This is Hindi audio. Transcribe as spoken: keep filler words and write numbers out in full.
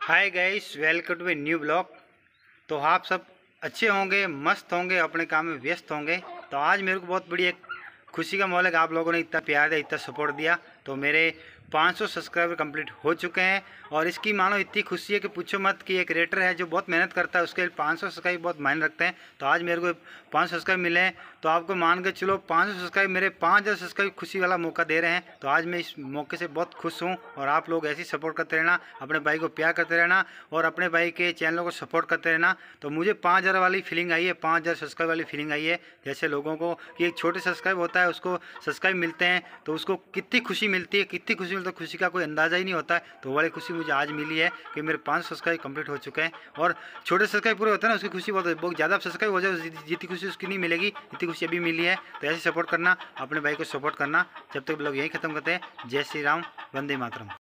Hi guys, welcome to a new blog. तो आप सब अच्छे होंगे, मस्त होंगे, अपने काम में व्यस्त होंगे। तो आज मेरे को बहुत बड़ी एक खुशी का माहौल है कि आप लोगों ने इतना प्यार दिया, इतना सपोर्ट दिया। तो मेरे पाँच सौ सब्सक्राइबर कंप्लीट हो चुके हैं और इसकी मानो इतनी खुशी है कि पूछो मत। कि एक क्रिएटर है जो बहुत मेहनत करता है, उसके लिए पाँच सौ सब्सक्राइब बहुत मायने रखते हैं। तो आज मेरे को पाँच सौ सब्सक्राइब मिले हैं, तो आपको मान के चलो पाँच सौ सब्सक्राइब मेरे पाँच हज़ार सब्सक्राइब खुशी वाला मौका दे रहे हैं। तो आज मैं इस मौके से बहुत खुश हूँ और आप लोग ऐसे ही सपोर्ट करते रहना, अपने भाई को प्यार करते रहना और अपने भाई के चैनलों को सपोर्ट करते रहना। तो मुझे पाँच हज़ार वाली फीलिंग आई है, पाँच हज़ार सब्सक्राइब वाली फीलिंग आई है। जैसे लोगों को कि एक छोटे सब्सक्राइब होता है, उसको सब्सक्राइब मिलते हैं तो उसको कितनी खुशी मिलती है, कितनी खुशी मिलती है, खुशी का कोई अंदाज़ा ही नहीं होता है। तो वाली खुशी मुझे आज मिली है कि मेरे पाँच सौ सब्सक्राइब कंप्लीट हो चुके हैं। और छोटे सब्सक्राइब पूरे होते हैं ना, उसकी खुशी बहुत बहुत ज़्यादा सब्सक्राइब हो जाए जितनी खुशी उसकी नहीं मिलेगी, इतनी खुशी अभी मिली है। तो ऐसे सपोर्ट करना, अपने भाई को सपोर्ट करना। जब तक लोग यही खत्म करते हैं। जय श्री राम, वंदे मातरम।